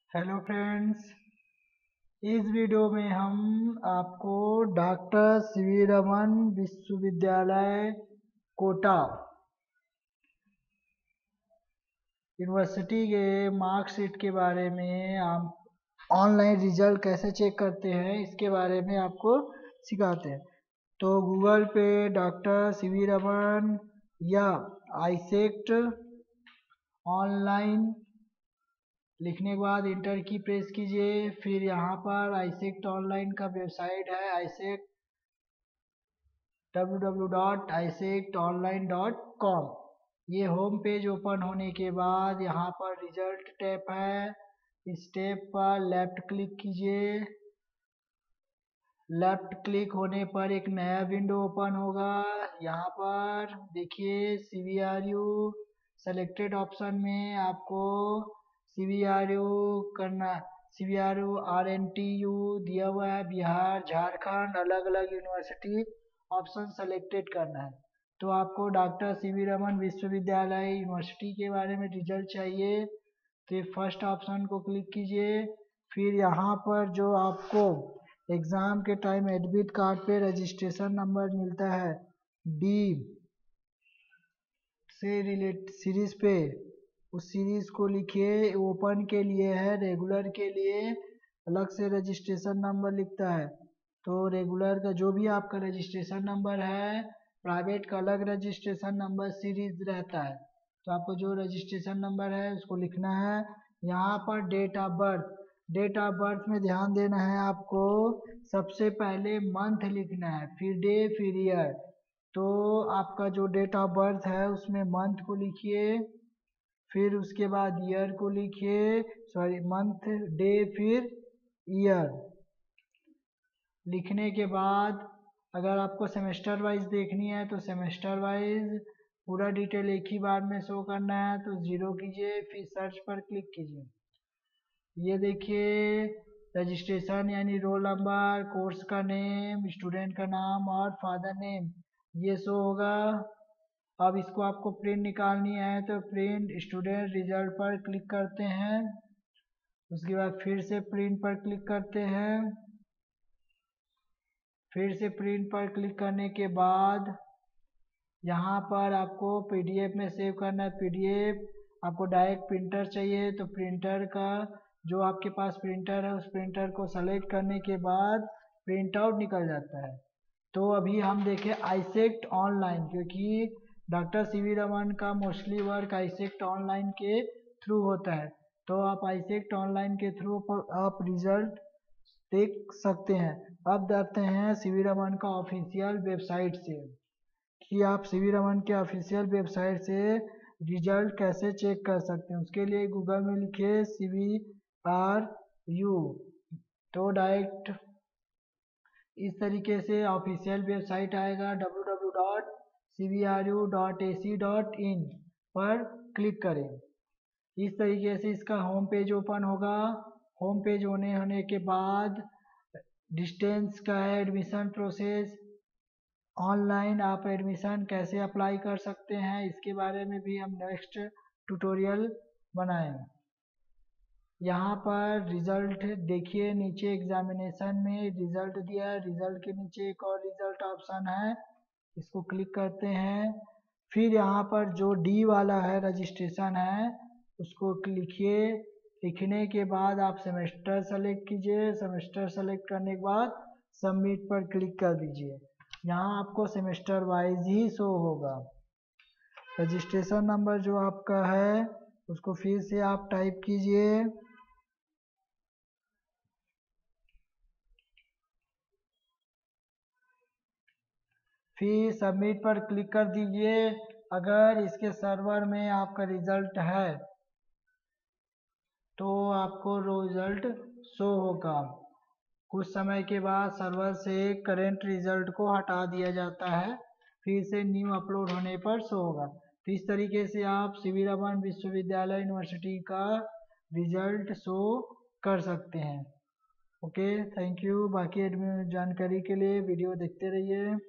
Hello friends. इस video में हम आपको डॉक्टर सीवी रमन विश्वविद्यालय कोटा यूनिवर्सिटी के मार्कशीट के बारे में, आप ऑनलाइन रिजल्ट कैसे चेक करते हैं इसके बारे में आपको सिखाते हैं। तो गूगल पे डॉक्टर सीवी रमन या आईसेक्ट ऑनलाइन लिखने के बाद इंटर की प्रेस कीजिए। फिर यहाँ पर आईसेक्ट ऑनलाइन का वेबसाइट है आईसेक्ट www.isectonline.com। ये होम पेज ओपन होने के बाद यहाँ पर रिजल्ट टैब है, इस टैब पर लेफ्ट क्लिक कीजिए। लेफ्ट क्लिक होने पर एक नया विंडो ओपन होगा। यहाँ पर देखिए CVRU सेलेक्टेड ऑप्शन में आपको CVRU करना, CVRU RNTU दिया हुआ है, बिहार झारखंड अलग अलग यूनिवर्सिटी ऑप्शन सेलेक्टेड करना है। तो आपको डॉक्टर सीवी रमन विश्वविद्यालय यूनिवर्सिटी के बारे में रिजल्ट चाहिए तो फर्स्ट ऑप्शन को क्लिक कीजिए। फिर यहाँ पर जो आपको एग्ज़ाम के टाइम एडमिट कार्ड पे रजिस्ट्रेशन नंबर मिलता है डी से रिलेट सीरीज पे, उस सीरीज को लिखिए। ओपन के लिए है, रेगुलर के लिए अलग से रजिस्ट्रेशन नंबर लिखता है। तो रेगुलर का जो भी आपका रजिस्ट्रेशन नंबर है, प्राइवेट का अलग रजिस्ट्रेशन नंबर सीरीज रहता है। तो आपको जो रजिस्ट्रेशन नंबर है उसको लिखना है। यहाँ पर date of birth, date of birth में ध्यान देना है आपको। सबसे पहले मंथ लिखना है, फिर डे, फिर ईयर। तो आपका जो डेट ऑफ बर्थ है उसमें मंथ को लिखिए, फिर उसके बाद ईयर को लिखिए, सॉरी मंथ, डे, फिर ईयर। लिखने के बाद अगर आपको सेमेस्टर वाइज देखनी है तो सेमेस्टर वाइज पूरा डिटेल एक ही बार में शो करना है तो 0 कीजिए, फिर सर्च पर क्लिक कीजिए। ये देखिए रजिस्ट्रेशन यानी रोल नंबर, कोर्स का नेम, स्टूडेंट का नाम और फादर नेम ये शो होगा। अब इसको आपको प्रिंट निकालनी है तो प्रिंट स्टूडेंट रिजल्ट पर क्लिक करते हैं। उसके बाद फिर से प्रिंट पर क्लिक करते हैं। फिर से प्रिंट पर क्लिक करने के बाद यहाँ पर आपको PDF में सेव करना है। PDF आपको डायरेक्ट प्रिंटर चाहिए तो प्रिंटर का जो आपके पास प्रिंटर है उस प्रिंटर को सेलेक्ट करने के बाद प्रिंट आउट निकल जाता है। तो अभी हम देखें आईसेक्ट ऑनलाइन, क्योंकि डॉक्टर सीवी रमन का मोस्टली वर्क आईसेक्ट ऑनलाइन के थ्रू होता है। तो आप आईसेक्ट ऑनलाइन के थ्रू आप रिजल्ट देख सकते हैं। अब देखते हैं सीवी रमन का ऑफिशियल वेबसाइट से कि आप सीवी रमन के ऑफिशियल वेबसाइट से रिजल्ट कैसे चेक कर सकते हैं। उसके लिए गूगल में लिखिए CVRU, तो डायरेक्ट इस तरीके से ऑफिशियल वेबसाइट आएगा www.cvru.ac.in पर क्लिक करें। इस तरीके से इसका होम पेज ओपन होगा। होम पेज होने के बाद डिस्टेंस का है एडमिशन प्रोसेस, ऑनलाइन आप एडमिशन कैसे अप्लाई कर सकते हैं इसके बारे में भी हम नेक्स्ट ट्यूटोरियल बनाएंगे। यहाँ पर रिजल्ट देखिए, नीचे एग्जामिनेशन में रिजल्ट दिया है, रिजल्ट के नीचे एक और रिजल्ट ऑप्शन है, इसको क्लिक करते हैं। फिर यहाँ पर जो डी वाला है रजिस्ट्रेशन है उसको लिखिए। लिखने के बाद आप सेमेस्टर सेलेक्ट कीजिए, सेमेस्टर सेलेक्ट करने के बाद सबमिट पर क्लिक कर दीजिए। यहाँ आपको सेमेस्टर वाइज ही शो होगा। रजिस्ट्रेशन नंबर जो आपका है उसको फिर से आप टाइप कीजिए। फिर सबमिट पर क्लिक कर दीजिए। अगर इसके सर्वर में आपका रिजल्ट है तो आपको रिजल्ट शो होगा। कुछ समय के बाद सर्वर से करंट रिजल्ट को हटा दिया जाता है, फिर से न्यू अपलोड होने पर शो होगा। तो इस तरीके से आप सीवी रमन विश्वविद्यालय यूनिवर्सिटी का रिजल्ट शो कर सकते हैं। Okay, thank you. बाकी जानकारी के लिए वीडियो देखते रहिए।